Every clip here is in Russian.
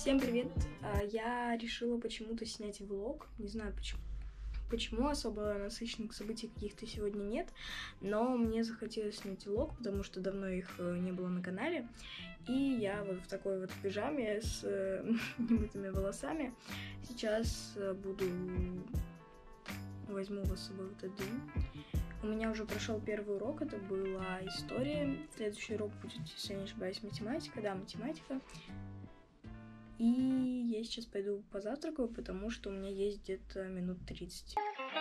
Всем привет! Я решила почему-то снять влог. Не знаю почему особо насыщенных событий каких-то сегодня нет, но мне захотелось снять влог, потому что давно их не было на канале. И я вот в такой вот пижаме с немытыми волосами сейчас возьму вас с собой в этот день. У меня уже прошел первый урок, это была история. Следующий урок будет, если я не ошибаюсь, математика. Да, математика. И я сейчас пойду позавтракаю, потому что у меня есть где-то минут 30.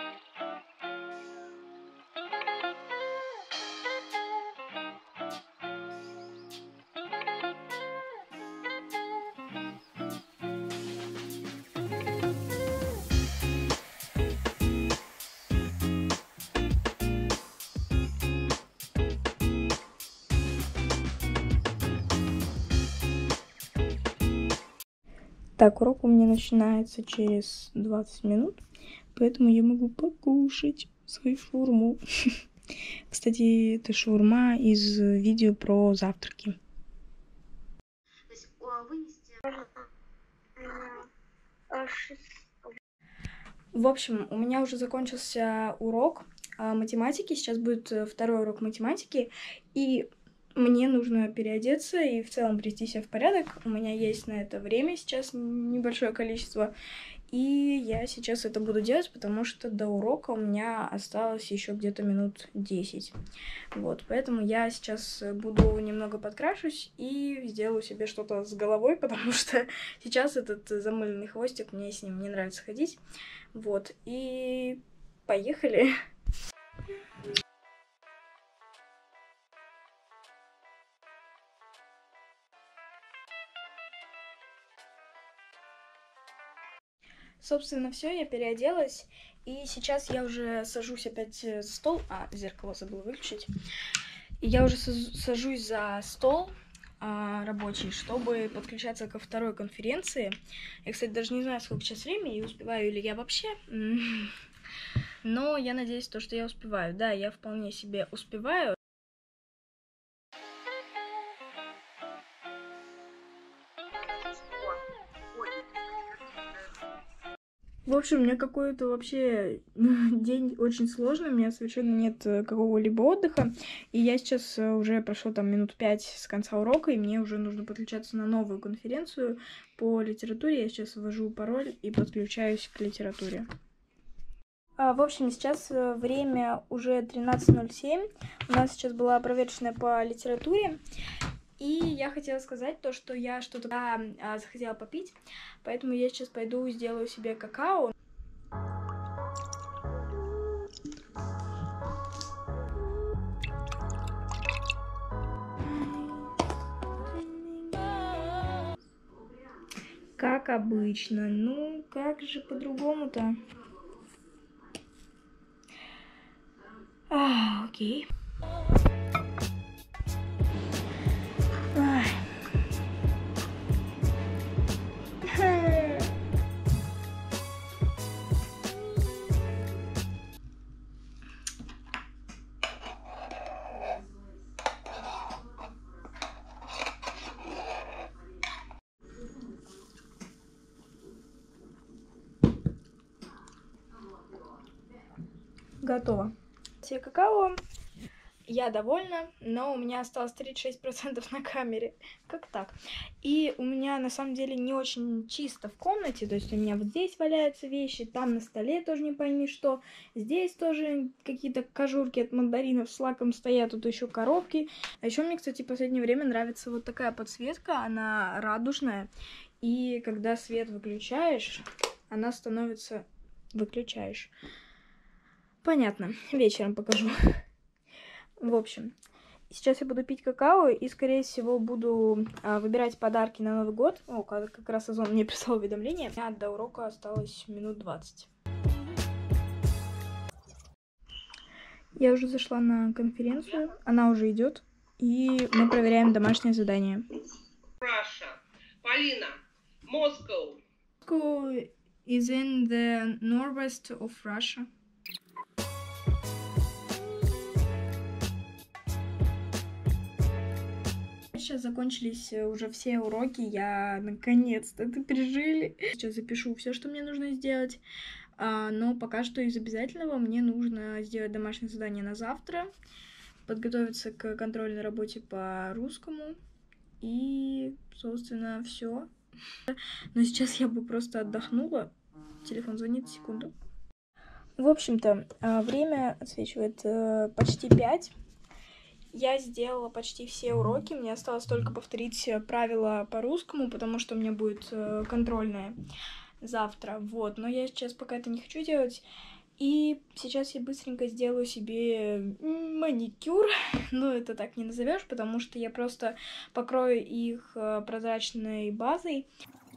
Так, урок у меня начинается через 20 минут, поэтому я могу покушать свою шаурму. Кстати, это шаурма из видео про завтраки. В общем, у меня уже закончился урок математики, сейчас будет второй урок математики, и мне нужно переодеться и в целом привести себя в порядок. У меня есть на это время сейчас небольшое количество, и я сейчас это буду делать, потому что до урока у меня осталось еще где-то минут 10. Вот, поэтому я сейчас буду немного подкрашусь и сделаю себе что-то с головой, потому что сейчас этот замыленный хвостик, мне с ним не нравится ходить. Вот, и поехали! Собственно, все, я переоделась, и сейчас я уже сажусь опять за стол. Зеркало забыла выключить. И я уже сажусь за стол рабочий, чтобы подключаться ко второй конференции. Я, кстати, даже не знаю, сколько сейчас времени, и успеваю ли я вообще. Но я надеюсь, что я успеваю. Да, я вполне себе успеваю. В общем, у меня какой-то вообще день очень сложный, у меня совершенно нет какого-либо отдыха, и я сейчас уже прошло там минут 5 с конца урока, и мне уже нужно подключаться на новую конференцию по литературе. Я сейчас ввожу пароль и подключаюсь к литературе. В общем, сейчас время уже 13:07, у нас сейчас была проверочная по литературе. И я хотела сказать то, что я что-то захотела попить, поэтому я сейчас пойду сделаю себе какао. Как обычно, ну как же по-другому-то? Окей. Готово. Все какао. Я довольна, но у меня осталось 36% на камере. Как так? И у меня на самом деле не очень чисто в комнате. То есть у меня вот здесь валяются вещи, там на столе тоже не пойми что. Здесь тоже какие-то кожурки от мандаринов с лаком стоят, тут еще коробки. А еще мне, кстати, в последнее время нравится вот такая подсветка, она радужная. И когда свет выключаешь, она становится... Выключаешь. Понятно, вечером покажу. В общем, сейчас я буду пить какао и, скорее всего, буду выбирать подарки на Новый год. Как раз Озон мне прислал уведомление. У меня до урока осталось минут 20. Я уже зашла на конференцию, она уже идет, и мы проверяем домашнее задание. Russia. Полина, Moscow. Moscow is in the northwest of Russia. сейчас закончились уже все уроки, я наконец-то это пережили. Сейчас запишу все, что мне нужно сделать, но пока что из обязательного мне нужно сделать домашнее задание на завтра, подготовиться к контрольной работе по русскому и, собственно, все. Но сейчас я бы просто отдохнула. Телефон звонит, секунду. В общем-то, время отсвечивает почти 5. Я сделала почти все уроки, мне осталось только повторить правила по русскому, потому что у меня будет контрольная завтра, вот. Но я сейчас пока это не хочу делать. И сейчас я быстренько сделаю себе маникюр, но это так не назовешь, потому что я просто покрою их прозрачной базой.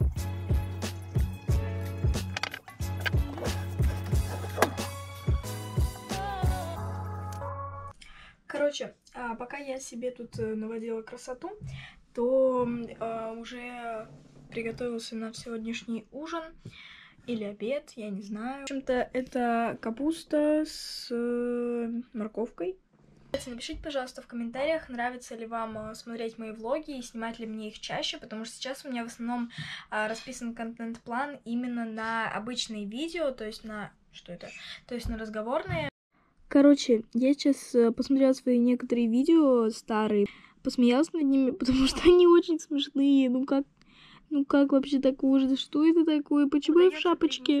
Короче, пока я себе тут наводила красоту, то уже приготовился на сегодняшний ужин или обед, я не знаю. В общем-то, это капуста с морковкой. Напишите, пожалуйста, в комментариях, нравится ли вам смотреть мои влоги и снимать ли мне их чаще, потому что сейчас у меня в основном расписан контент-план именно на обычные видео, то есть на... Что это? То есть на разговорные. Короче, я сейчас посмотрела свои некоторые видео старые, посмеялась над ними, потому что они очень смешные. Ну как вообще так можно? Что это такое? Почему я в шапочке?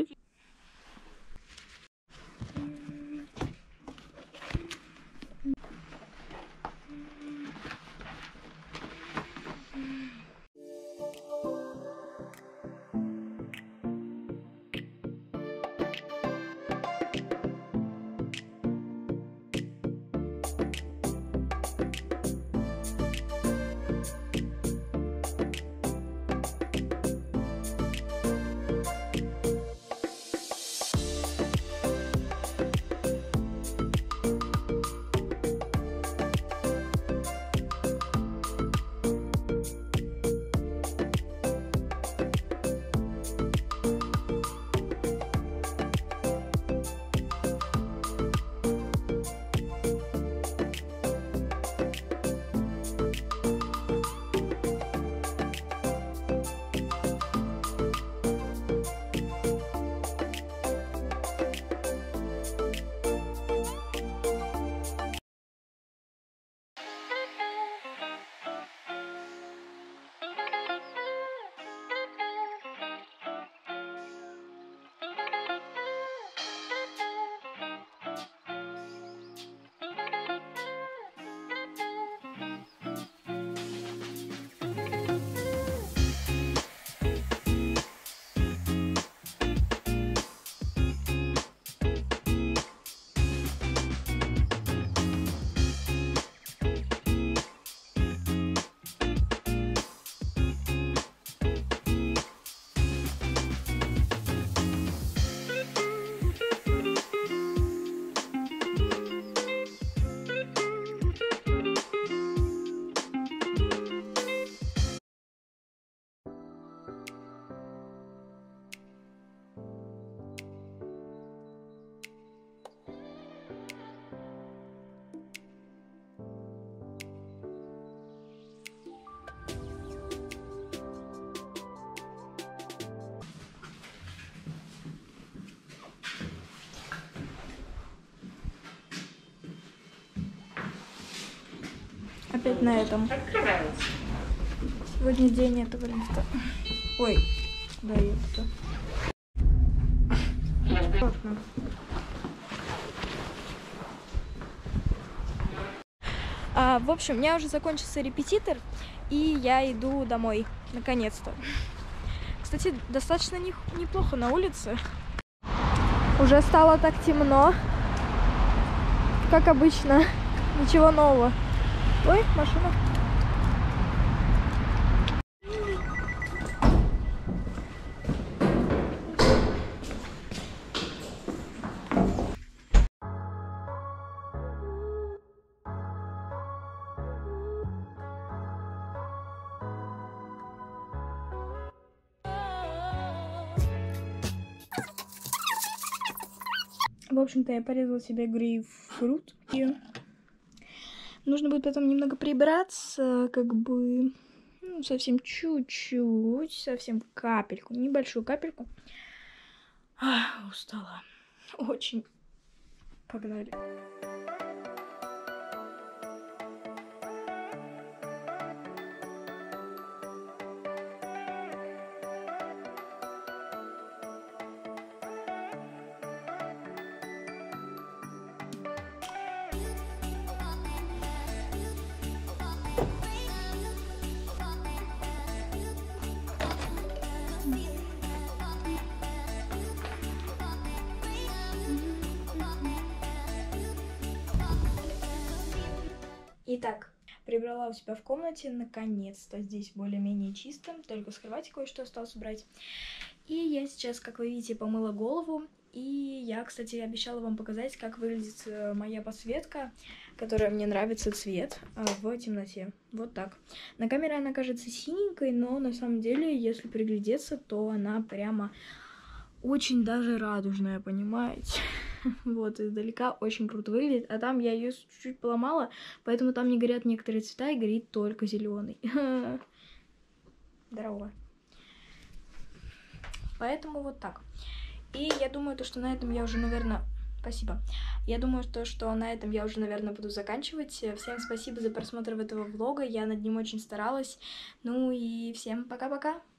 Опять на этом. Сегодня день этого лифта. Ой, да, я в общем, у меня уже закончился репетитор, и я иду домой, наконец-то. Кстати, достаточно неплохо на улице. Уже стало так темно, как обычно, ничего нового. Ой, машина. В общем-то, я порезала себе грейпфрут. И Нужно будет потом немного прибраться, как бы, ну, совсем чуть-чуть, совсем капельку, небольшую капельку. Устала. Очень. Погнали. Итак, прибрала у себя в комнате, наконец-то. Здесь более-менее чисто, только с кровати кое-что осталось убрать. И я сейчас, как вы видите, помыла голову. И я, кстати, обещала вам показать, как выглядит моя подсветка, которая мне нравится цвет в темноте. Вот так. На камере она кажется синенькой, но на самом деле, если приглядеться, то она прямо очень даже радужная, понимаете? Вот, издалека очень круто выглядит. А там я ее чуть-чуть поломала, поэтому там не горят некоторые цвета, и горит только зеленый. Здорово. Поэтому вот так. И я думаю, то, что на этом я уже, наверное... Спасибо. Я думаю, что на этом я уже, наверное, буду заканчивать. Всем спасибо за просмотр этого влога. Я над ним очень старалась. Ну и всем пока-пока.